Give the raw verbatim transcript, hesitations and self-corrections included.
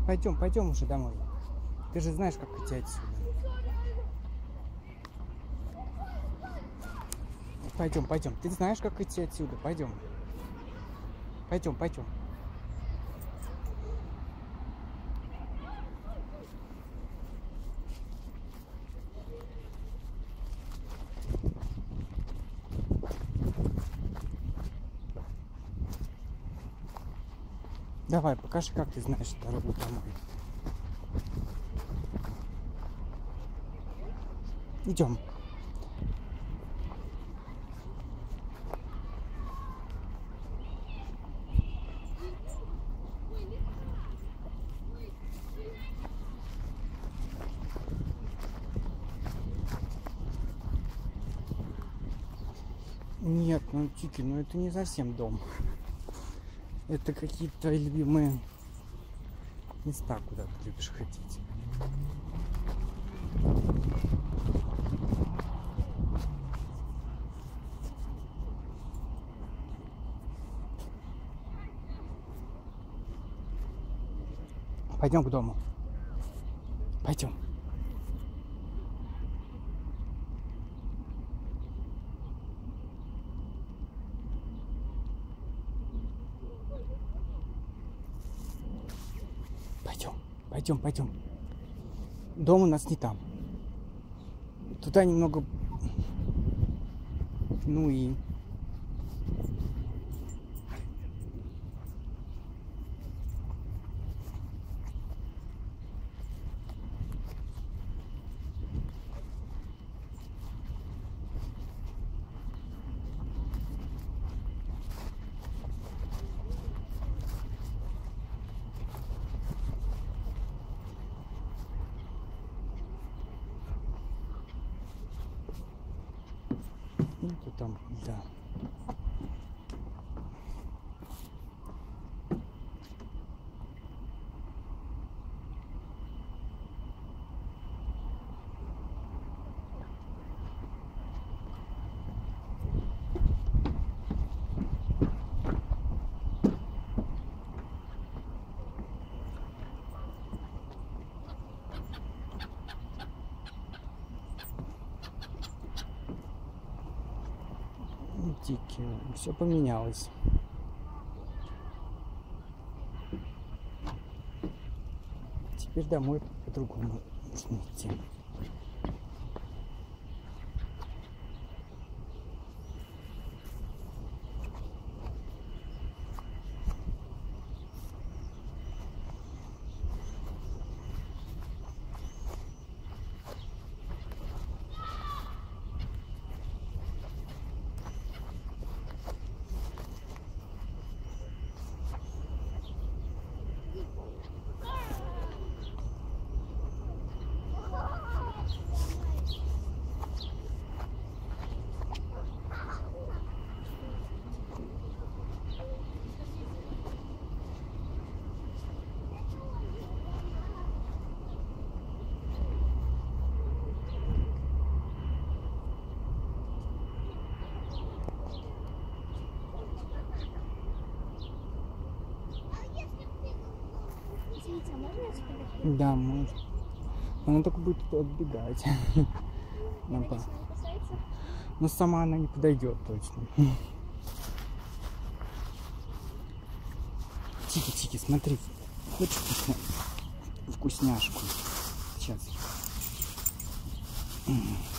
Пойдем, пойдем уже домой. Ты же знаешь, как идти отсюда. Пойдем, пойдем. Ты знаешь, как идти отсюда. Пойдем. Пойдем, пойдем. Давай, покажи, как ты знаешь дорогу домой. Идем. Нет, ну Тики, ну это не совсем дом. Это какие-то любимые места, куда ты любишь ходить. Пойдем к дому. Пойдем. Пойдем, пойдем, пойдем. Дом у нас не там. Туда немного... Ну и... Ну, там, да. Тики, все поменялось. Теперь домой по-другому нужно идти. Да, может. Она только будет отбегать. Но сама она не подойдет точно. Тики, Тики, смотри. Хочешь вкусня... вкусняшку? Сейчас.